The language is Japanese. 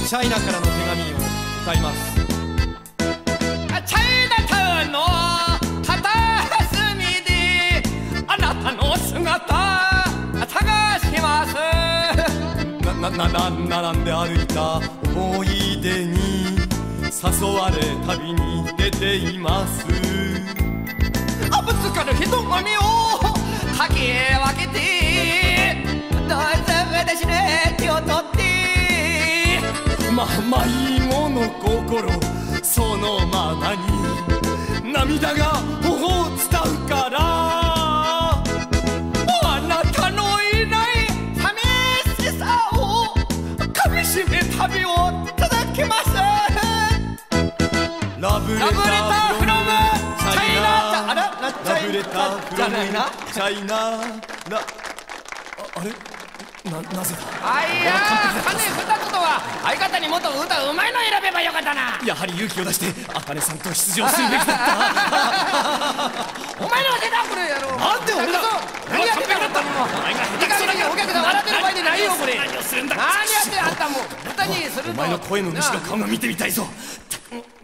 チャイナからの手紙を歌います。 チャイナタウンの片隅であなたの姿探します。 並んで歩いた思い出に誘われ旅に出ています。 ぶつかる人混みをかき分けてどうぞ私の手を取って迷子の心そのままに涙が頬を伝うからあなたのいない寂しさをかみしめ旅を届けます。 ラブレターフロムチャイナラブレターフロムチャイナあれなぜだ。 あいや金2つとは相方にもっと歌うまいの選べばよかったな。 やはり勇気を出して茜さんと出場するべきだった。 お前のが出たこれやろ。 なんで俺だ。 何やってたんだもん。いい加減だけお客さん笑ってる場合でないよこれ。何をするんだ。何やってあんたも歌にするとお前の声の主の顔が見てみたいぞ。